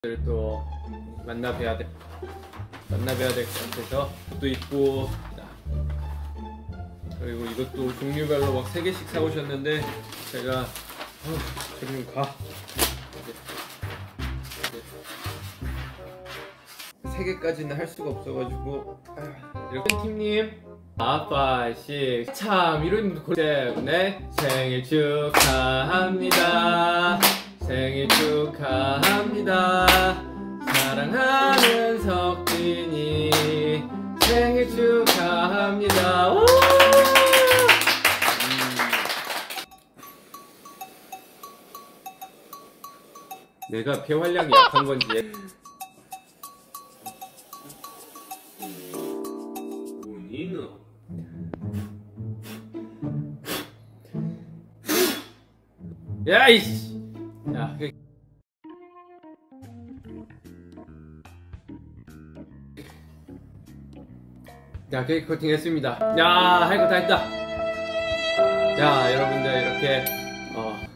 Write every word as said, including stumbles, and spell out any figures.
또 만나 뵈야 돼. 만나 뵈야 될 것 같아서 또 있고, 그리고 이것도 종류별로 막 세 개씩 사오셨는데 제가 어, 좀 가. 세 개까지는 할 수가 없어가지고 이렇게 팀님 아빠씨 참 이런 분 때문에 생일 축하합니다. 생일 축하합니다. 사랑하는 석진이 생일 축하합니다. 오! 음. 내가 폐활량이 약한 건지. 니는 야이씨 야 그... 자 케이크 커팅 했습니다. 야 할 거 다 했다. 자 여러분들 이렇게 어